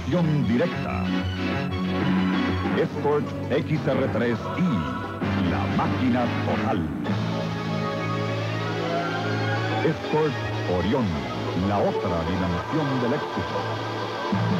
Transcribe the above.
Transmisión directa. Escort XR3i, la máquina total. Escort Orión, la otra dimensión del éxito.